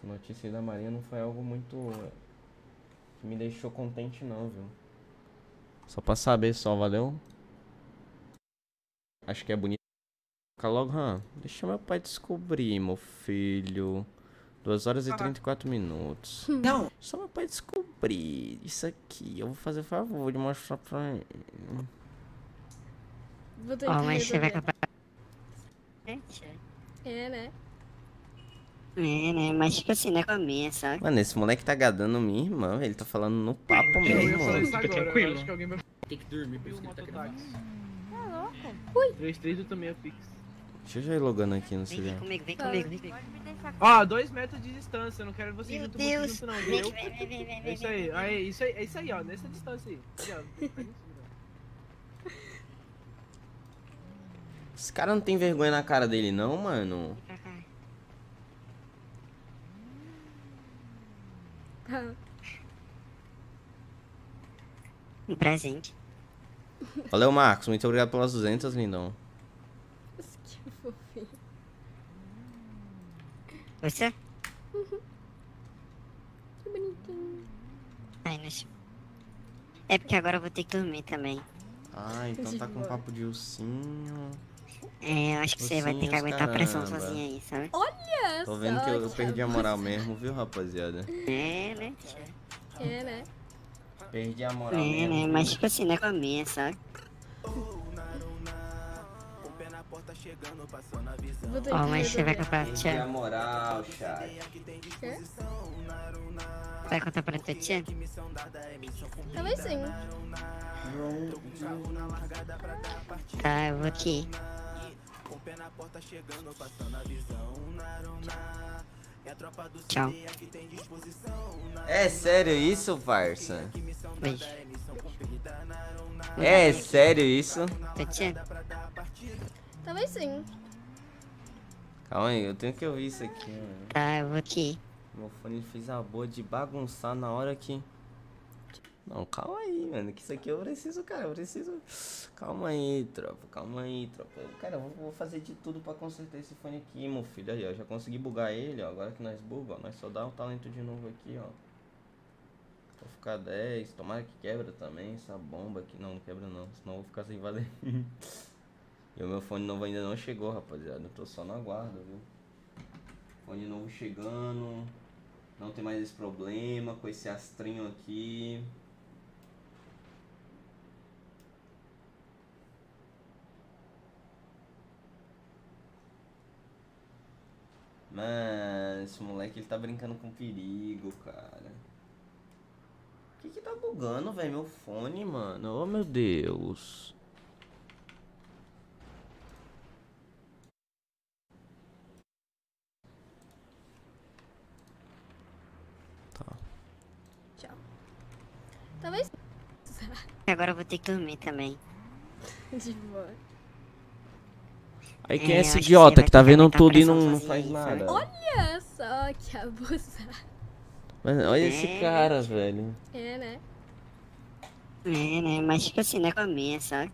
notícia aí da Marinha não foi algo muito... que me deixou contente não, viu? Só pra saber só, valeu? Acho que é bonito. Fica logo, deixa meu pai descobrir, meu filho. 2 horas e 34 minutos. Não! Só meu pai descobrir isso aqui. Eu vou fazer favor de mostrar pra ele. Ó, mas você vai comprar... É, né? É, né? Mas tipo assim, não é comer, sabe? Mano, esse moleque tá gadando minha irmã, ele tá falando no papo mesmo. Fica tranquilo. Acho que alguém vai Tem que dormir, por isso que ele tá querendo. Tá louco? 3-3 eu também é fixo. Deixa eu já ir logando aqui no Vem celular. comigo, vem comigo, vem comigo. Ó, 2 metros de distância, eu não quero você Meu junto Deus! muito junto não, Vem, viu? vem, vem, vem, É isso aí, é isso aí, ó, nessa distância aí. Ali, ó, pega em cima. Esse cara não tem vergonha na cara dele não, mano. Pra cá. Um presente. Valeu, Marcos. Muito obrigado pelas 200, lindão. Que fofinho. Você? Que bonitinho. Ai, não... É porque agora eu vou ter que dormir também. Ah, então tá com papo de ursinho. É, eu acho que você vai ter que Ursinhos, aguentar a pressão caramba. sozinha aí, sabe? Olha Tô vendo que eu só, perdi a moral mesmo, viu, rapaziada? É, né? É, né? Perdi a moral É, mesmo. né? Mas tipo assim, não é comer, sabe? Vou ter Ó, que mas você vai resolver. comprar Perdi a tia? moral, chat. Quê? Vai contar pra tua tia? Talvez sim. Tá, eu vou aqui. Tchau. É sério isso, parça? Beijo. É sério isso? Tua tia? Talvez sim. Calma aí, eu tenho que ouvir isso aqui, mano. Tá, eu vou aqui. Meu fone fez a boa de bagunçar na hora que... Não, calma aí, mano, que isso aqui eu preciso, cara, eu preciso... Calma aí, tropa. Cara, eu vou fazer de tudo pra consertar esse fone aqui, meu filho. Aí, ó, já consegui bugar ele, ó, agora que nós buga, ó, nós só dá um talento de novo aqui, ó. Vou ficar 10, tomara que quebra também essa bomba aqui. Não, não quebra não, senão eu vou ficar sem valer. E o meu fone novo ainda não chegou, rapaziada, eu tô só no aguardo, viu. Fone novo chegando, não tem mais esse problema com esse astrinho aqui. Mano, esse moleque ele tá brincando com perigo, cara. O que tá bugando, velho? Meu fone, mano. Oh, meu Deus. Tá. Tchau. Talvez Agora eu vou ter que dormir também. de boa. Aí quem é eu esse acho que idiota você que tá vai ter vendo aguentar a tudo e pressão não sozinha faz aí, nada? sabe? Olha só que abusado. Mano, olha esse cara, velho. É, né? É, né? Mas tipo assim, não é comer, sabe?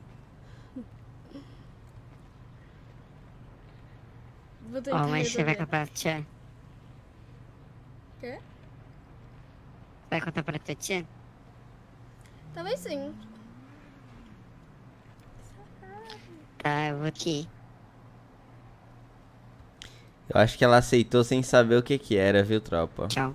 Vou ter Ó, que mas você vai resolver. comprar tia? Quê? Vai contar pra tua tia? Talvez sim. Tá, eu vou aqui. Eu acho que ela aceitou sem saber o que que era, viu, tropa? Tchau.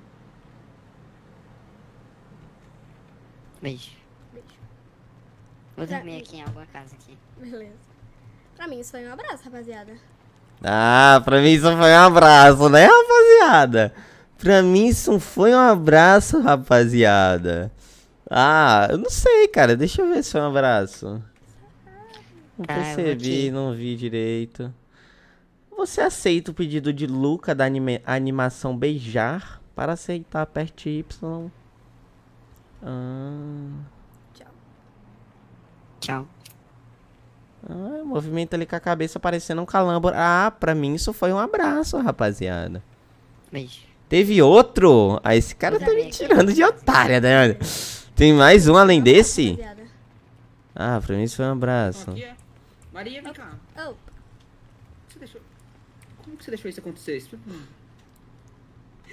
Beijo. Beijo. Vou dormir aqui em alguma casa aqui. Beleza. Pra mim isso foi um abraço, rapaziada. Ah, pra mim isso foi um abraço, né, rapaziada? Pra mim isso foi um abraço, rapaziada. Ah, eu não sei, cara. Deixa eu ver se foi um abraço. Não Tá, eu vou percebi, aqui. não vi direito. Você aceita o pedido de Luca da animação Beijar? Para aceitar, aperte Y. Tchau. Tchau. Movimenta ali com a cabeça parecendo um calambre. Ah, pra mim isso foi um abraço, rapaziada. Beijo. Teve outro? Ah, esse cara tá me tirando de otária, né? Tem mais um além desse? Rapaziada. Ah, pra mim isso foi um abraço. Aqui é. Maria, vem cá. Oh, Você deixou... Como que você deixou isso acontecer?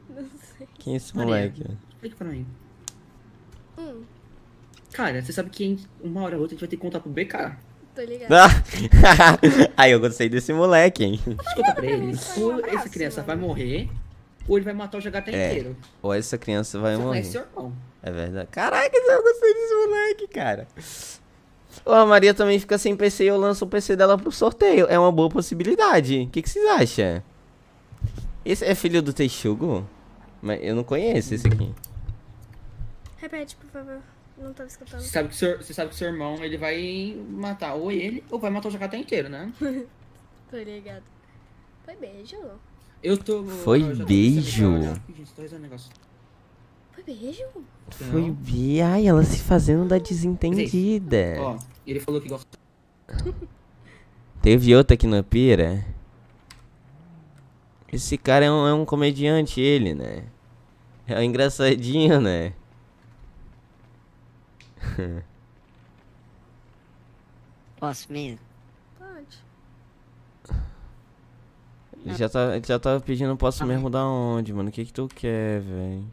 Não sei. Quem é esse Maria. moleque? Explica pra mim. Hum, Cara, você sabe que uma hora ou outra a gente vai ter que contar pro B, cara. tô ligado. Ah! Aí eu gostei desse moleque, hein? Deixa eu contar pra ele. mim foi um Ou essa abraço, criança mano. vai morrer, ou ele vai matar o Jagata inteiro. Ou essa criança vai Você morrer. conhece seu irmão. É verdade. Caraca, eu gostei desse moleque, cara. Ô, a Maria também fica sem PC e eu lanço o PC dela pro sorteio. É uma boa possibilidade. O que vocês acham? Esse é filho do Texugo? Mas eu não conheço esse aqui. Repete, por favor. Não tava escutando. Você sabe que seu irmão, ele vai matar ou ele, ou vai matar o Jagata inteiro, né? Tô ligado. Foi beijo. Eu tô... Foi eu já tô beijo? pensando aqui, gente, tô resolvendo um negócio. Foi beijo? Foi bi. Ai, ela se fazendo da desentendida. Ó, ele falou que gosta... Teve outra aqui na pira. Esse cara é um comediante, ele, né? É um engraçadinho, né? Posso mesmo? Pode. Ele já tava pedindo, posso mesmo da onde, mano? O que tu quer, velho?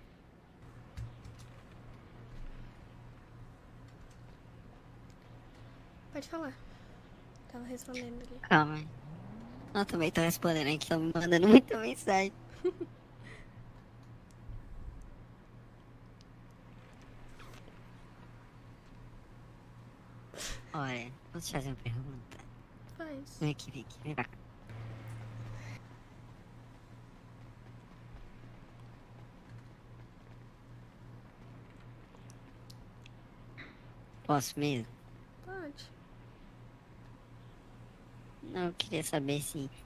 Pode falar. Tava respondendo ali. Calma. Eu também tô respondendo aqui, tô me mandando muita mensagem. Olha, vou te fazer uma pergunta. Faz. Vem aqui, vem aqui, vem pra cá. Posso mesmo? Pode. Não, eu queria saber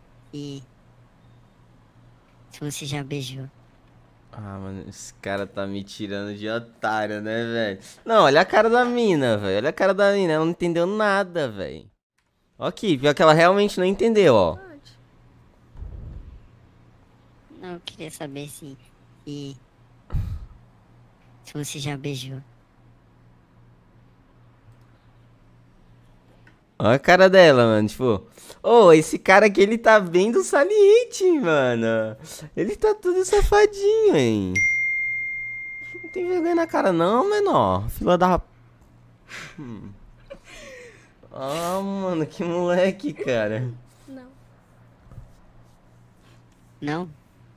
se você já beijou. Ah, mano, esse cara tá me tirando de otário, né, velho? Não, olha a cara da mina, velho. Olha a cara da mina, ela não entendeu nada, velho. Ó aqui, pior que ela realmente não entendeu, ó. Pode. Não, eu queria saber se você já beijou. Olha a cara dela, mano, tipo... Ô, esse cara aqui, ele tá bem do saliente, mano. Ele tá todo safadinho, hein. Não tem vergonha na cara não, menor. Fila da... Ah, mano, que moleque, cara. Não. Não?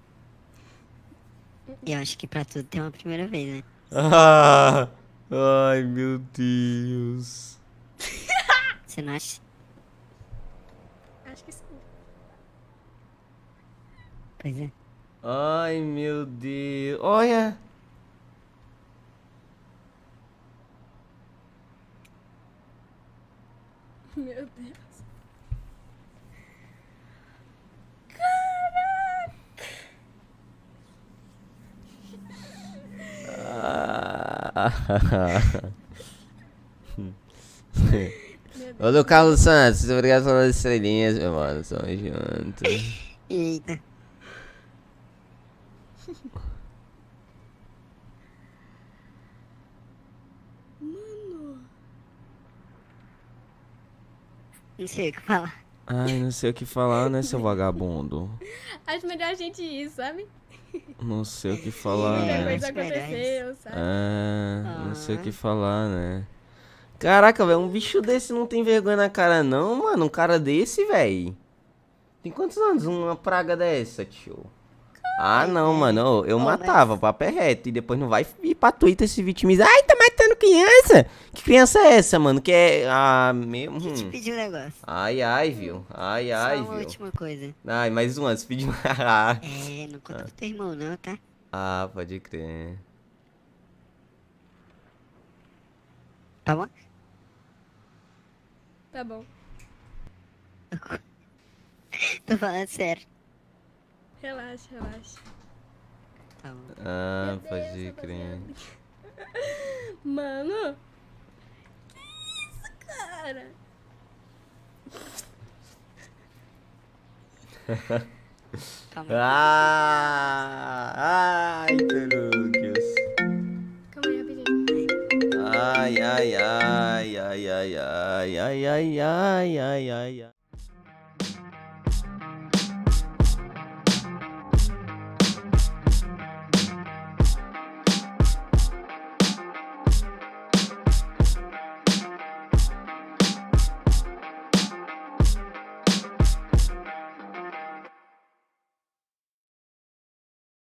Eu acho que pra tudo tem uma primeira vez, né? Ah, ai, meu Deus. Você não acha? Acho que sim. Pois é. Ai, meu Deus. Olha. Meu Deus. Ah. Meu Deus. Ô, Carlos Santos, obrigado pelas estrelinhas, meu mano. Tamo junto. Eita. Não sei o que falar. Ai, não sei o que falar, né, seu vagabundo? Acho melhor a gente ir, sabe? Não sei o que falar, Muita né? coisa Verdade. aconteceu, sabe? Ah, não sei o que falar, né? Caraca, velho, um bicho desse não tem vergonha na cara, não, mano. Um cara desse, velho. Tem quantos anos uma praga dessa, tio? Ah, não, mano. Eu Ô, matava, papo é reto. E depois não vai ir pra Twitter se vitimizar. Ai, tá matando criança? Que criança é essa, mano? Que é. Ah, mesmo. Deixa eu te pedir um negócio. Ai, ai, viu? Ai, Só ai, uma viu? última coisa. Ai, mais uma. Se pediu. É, não conta pro teu irmão não, tá? Ah, pode crer. Tá bom? Tá bom. Tô falando sério. Relaxa, relaxa. Tá bom. Ah, Meu Deus, pode rapaziada. crer. Mano. Que isso, cara? Calma. Ai, Peruquios. Calma aí, rapidinho. Ai, ai, ai, ai, ai, ai, ai, ai, ai, ai, ai, ai.